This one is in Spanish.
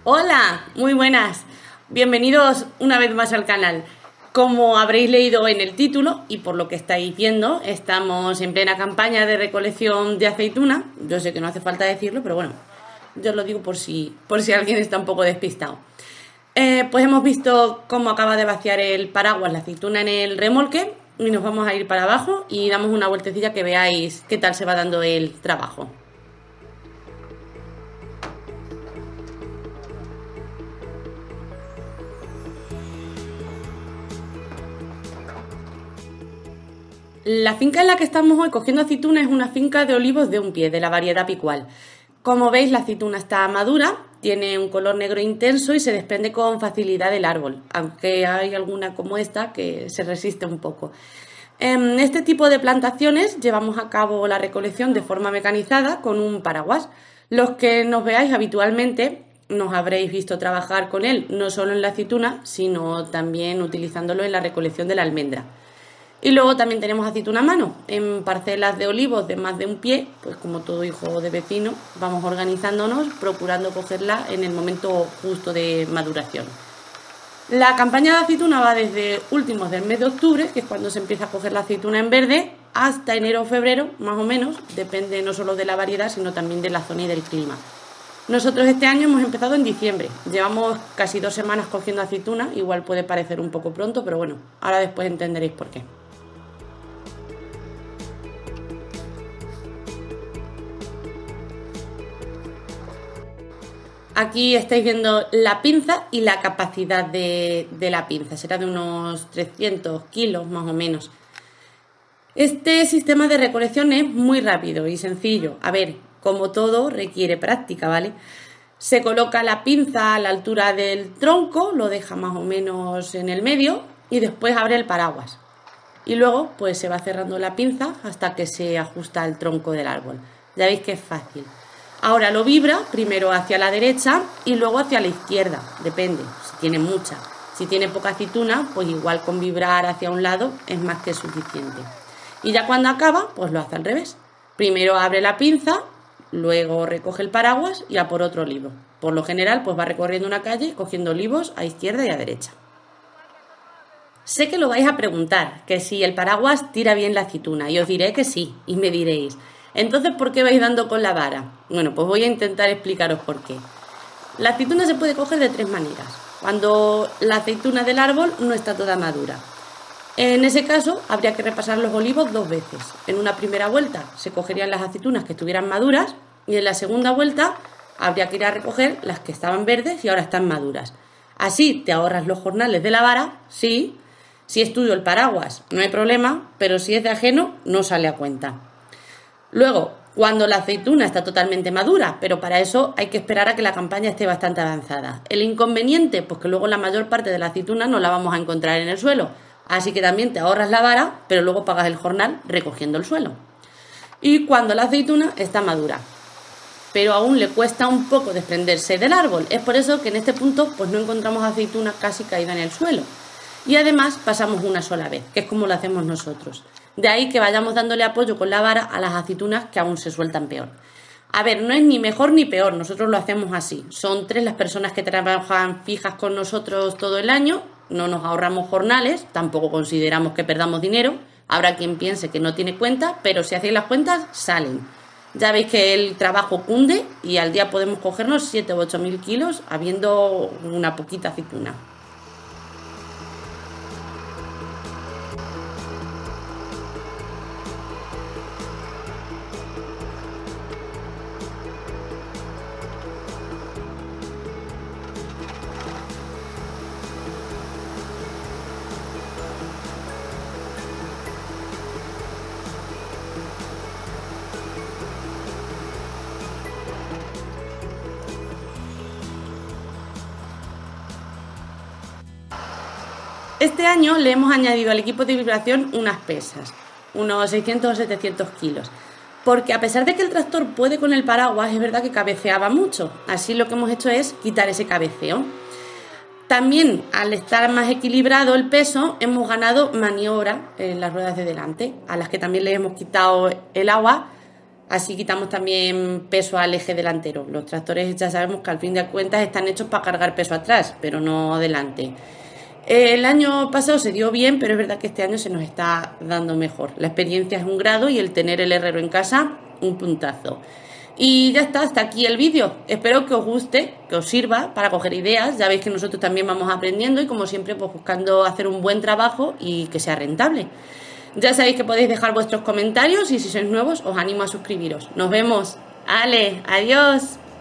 Hola, muy buenas. Bienvenidos una vez más al canal. Como habréis leído en el título y por lo que estáis viendo, estamos en plena campaña de recolección de aceituna. Yo sé que no hace falta decirlo, pero bueno, yo lo digo por si alguien está un poco despistado. Pues hemos visto cómo acaba de vaciar el paraguas la aceituna en el remolque y nos vamos a ir para abajo y damos una vueltecilla que veáis qué tal se va dando el trabajo. La finca en la que estamos hoy cogiendo aceituna es una finca de olivos de un pie, de la variedad picual. Como veis, la aceituna está madura, tiene un color negro intenso y se desprende con facilidad del árbol, aunque hay alguna como esta que se resiste un poco. En este tipo de plantaciones llevamos a cabo la recolección de forma mecanizada con un paraguas. Los que nos veáis habitualmente nos habréis visto trabajar con él, no solo en la aceituna, sino también utilizándolo en la recolección de la almendra. Y luego también tenemos aceituna a mano, en parcelas de olivos de más de un pie, pues como todo hijo de vecino, vamos organizándonos, procurando cogerla en el momento justo de maduración. La campaña de aceituna va desde últimos del mes de octubre, que es cuando se empieza a coger la aceituna en verde, hasta enero o febrero, más o menos, depende no solo de la variedad, sino también de la zona y del clima. Nosotros este año hemos empezado en diciembre, llevamos casi 2 semanas cogiendo aceituna, igual puede parecer un poco pronto, pero bueno, ahora después entenderéis por qué. Aquí estáis viendo la pinza y la capacidad de la pinza, será de unos 300 kilos más o menos. Este sistema de recolección es muy rápido y sencillo. A ver, como todo requiere práctica, ¿vale? Se coloca la pinza a la altura del tronco, lo deja más o menos en el medio y después abre el paraguas. Y luego pues se va cerrando la pinza hasta que se ajusta al tronco del árbol. Ya veis que es fácil. Ahora lo vibra primero hacia la derecha y luego hacia la izquierda, depende, si tiene mucha. Si tiene poca aceituna, pues igual con vibrar hacia un lado es más que suficiente. Y ya cuando acaba, pues lo hace al revés. Primero abre la pinza, luego recoge el paraguas y a por otro olivo. Por lo general, pues va recorriendo una calle cogiendo olivos a izquierda y a derecha. Sé que lo vais a preguntar, que si el paraguas tira bien la aceituna, y os diré que sí, y me diréis, entonces, ¿por qué vais dando con la vara? Bueno, pues voy a intentar explicaros por qué. La aceituna se puede coger de 3 maneras. Cuando la aceituna del árbol no está toda madura. En ese caso, habría que repasar los olivos 2 veces. En una primera vuelta se cogerían las aceitunas que estuvieran maduras y en la segunda vuelta habría que ir a recoger las que estaban verdes y ahora están maduras. Así te ahorras los jornales de la vara, sí. Si es tuyo el paraguas, no hay problema, pero si es de ajeno, no sale a cuenta. Luego, cuando la aceituna está totalmente madura, pero para eso hay que esperar a que la campaña esté bastante avanzada. El inconveniente, pues que luego la mayor parte de la aceituna no la vamos a encontrar en el suelo, así que también te ahorras la vara, pero luego pagas el jornal recogiendo el suelo. Y cuando la aceituna está madura, pero aún le cuesta un poco desprenderse del árbol, es por eso que en este punto pues no encontramos aceituna casi caída en el suelo. Y además pasamos una sola vez, que es como lo hacemos nosotros. De ahí que vayamos dándole apoyo con la vara a las aceitunas que aún se sueltan peor. A ver, no es ni mejor ni peor, nosotros lo hacemos así. Son 3 las personas que trabajan fijas con nosotros todo el año, no nos ahorramos jornales, tampoco consideramos que perdamos dinero. Habrá quien piense que no tiene cuenta, pero si hacéis las cuentas, salen. Ya veis que el trabajo cunde y al día podemos cogernos 7 u 8 mil kilos habiendo una poquita aceituna. Este año le hemos añadido al equipo de vibración unas pesas, unos 600 o 700 kilos, porque a pesar de que el tractor puede con el paraguas, es verdad que cabeceaba mucho, así lo que hemos hecho es quitar ese cabeceo. También, al estar más equilibrado el peso, hemos ganado maniobra en las ruedas de delante, a las que también le hemos quitado el agua Así quitamos también peso al eje delantero. Los tractores ya sabemos que al fin de cuentas están hechos para cargar peso atrás, pero no delante. El año pasado se dio bien, pero es verdad que este año se nos está dando mejor. La experiencia es un grado y el tener el herrero en casa, un puntazo. Y ya está, hasta aquí el vídeo. Espero que os guste, que os sirva para coger ideas. Ya veis que nosotros también vamos aprendiendo y como siempre pues buscando hacer un buen trabajo y que sea rentable. Ya sabéis que podéis dejar vuestros comentarios y si sois nuevos os animo a suscribiros. Nos vemos. Ale, adiós.